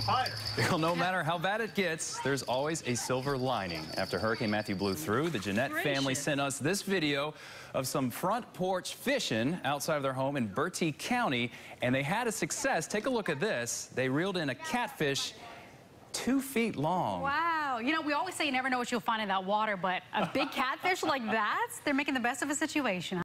fire. Well, no matter how bad it gets, there's always a silver lining. After Hurricane Matthew blew through, the Jeanette family sent us this video of some front porch fishing outside of their home in Bertie County, and they had a success. Take a look at this. They reeled in a catfish 2 feet long. Wow. You know, we always say you never know what you'll find in that water, but a big catfish like that, they're making the best of a situation.